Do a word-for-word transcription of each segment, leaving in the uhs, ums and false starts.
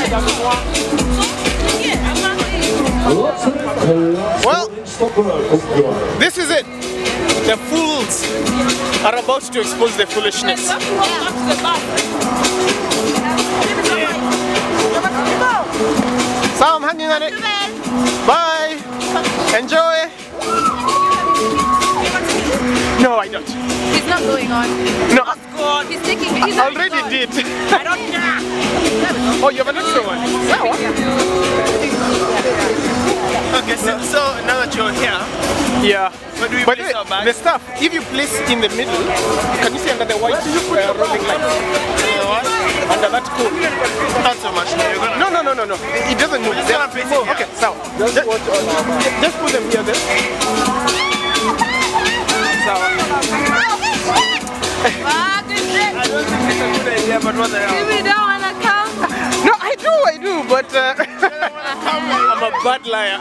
Well, this is it. The fools are about to expose their foolishness. So I'm hanging on it. Bye. Enjoy. No, I don't. He's not going on. No. He's taking it. He's I already did. I don't care. Oh, you have an extra one? Wow. Okay, so, so now that you're here, yeah. where do we But place our bag? the stuff, if you place in the middle, can you see under the white uh, rolling line? Under that cone. Not so much. You're gonna No, no, no, no, no. It doesn't move. Just gonna place it here. Okay, so just, just put them here then. So, Ah, good shit. I don't think it's a good idea, but what the hell? We don't want to come. no, I do, I do, but uh, I'm a bad liar.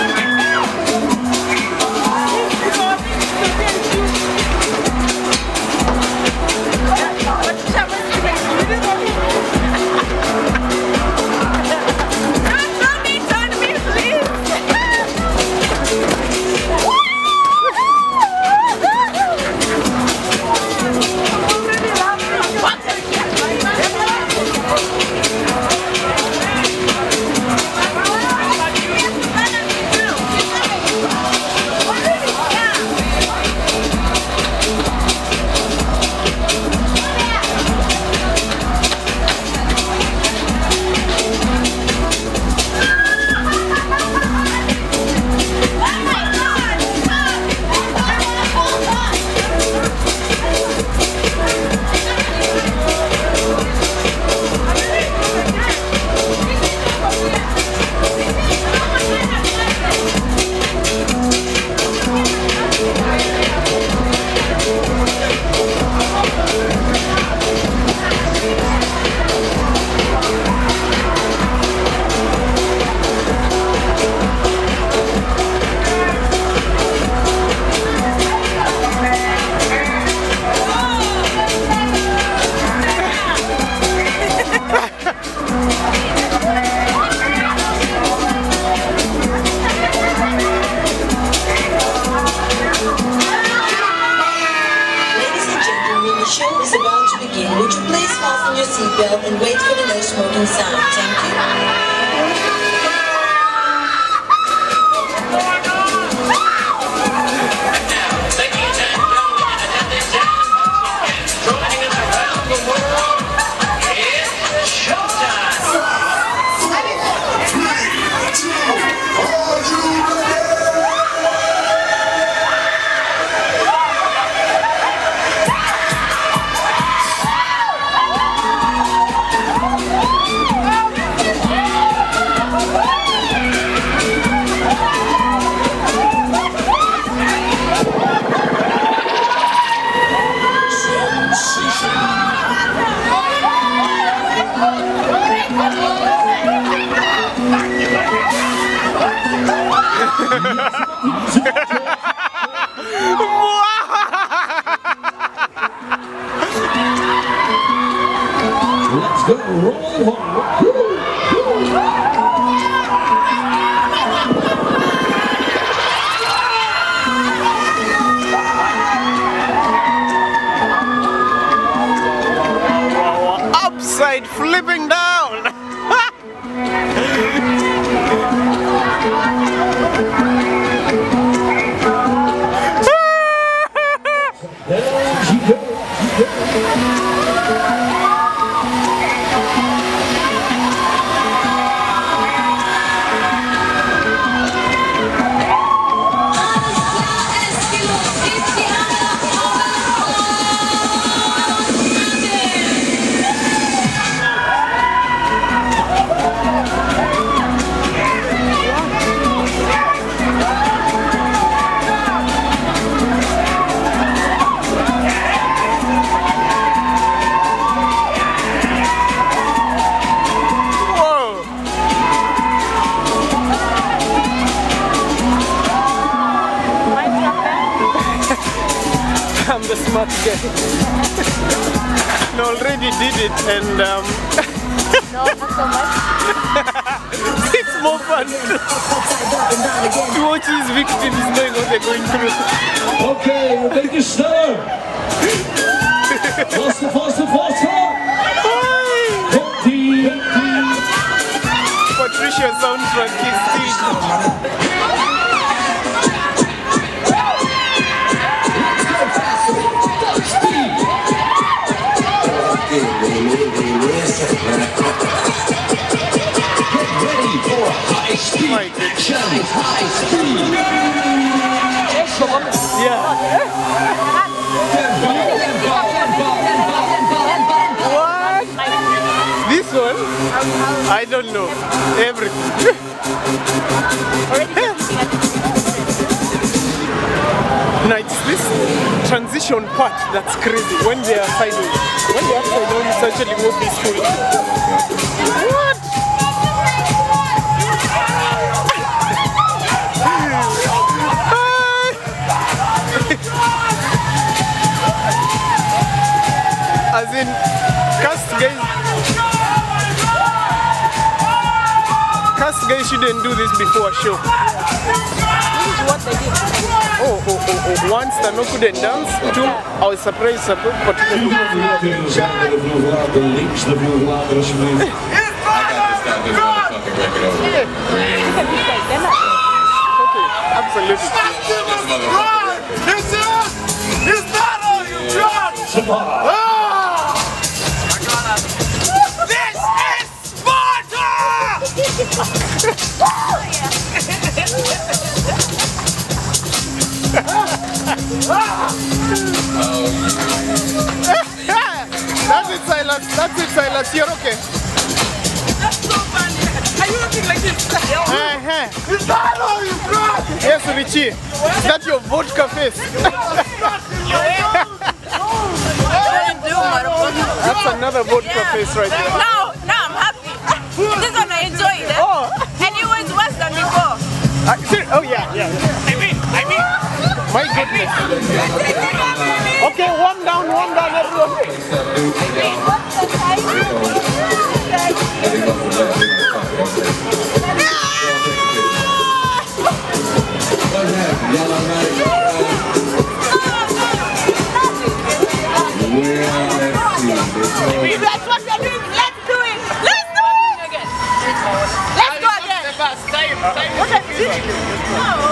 seatbelt and wait for the no smoking sign. Thank you. Let's go, roll on. Upside flipping down. There she goes. I'm the smart guy. I already did it and um No, not so much. It's more fun to watch these victims knowing what they're going through. Okay, Rebecca Sneller. Faster, faster, faster. twenty. Patricia sounds like he's still. My goodness. Yeah. What? This one? I don't know. Everything. Now it's this transition part that's crazy when they are sideways. When they are upside down, it's actually more peaceful. What? As in, cast guys, cast guys shouldn't do this before a show. This is what they did. Oh, oh, oh, oh. One, Stano couldn't dance. Two, I was surprised support particularly. De vloer laten, links de vloer laten alsjeblieft. Okay, absolutely. Samara. That's it, Silas. That's it, Silas. You're okay. That's so funny. Are you looking like this? Uh-huh. Yes, Richie. Is that your vodka face? That's another vodka Yeah. face right there. Now, now I'm happy. This one I enjoyed. Eh? Oh. And it was worse than before. Uh, ser- oh yeah, yeah. I mean, I mean. My goodness. Okay, one down, one down, everyone. That's what we're doing. Let's do it. Let's do it again. Let's go again. Okay. No.